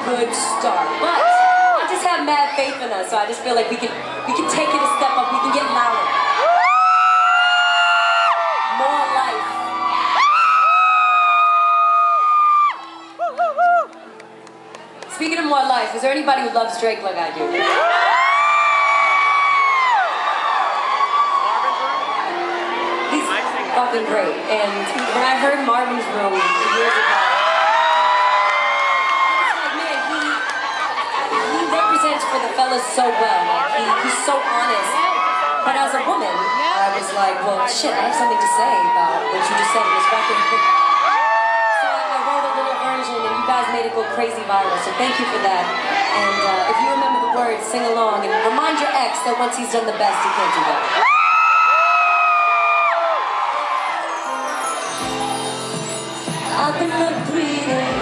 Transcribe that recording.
good start. But I just have mad faith in us, so I just feel like we can take it a step up. We can get louder. More life. Speaking of more life, is there anybody who loves Drake like I do? He's fucking great. And when I heard Marvin's Room years ago, I was like, man, he represents for the fellas so well. Like, he's so honest. But as a woman, I was like, well, shit, I have something to say about what you just said in this record. So I wrote a little version, and you guys made it go crazy viral, so thank you for that. And if you remember the words, sing along, and remind your ex that once he's done the best, he can't do that. I've been up breathing.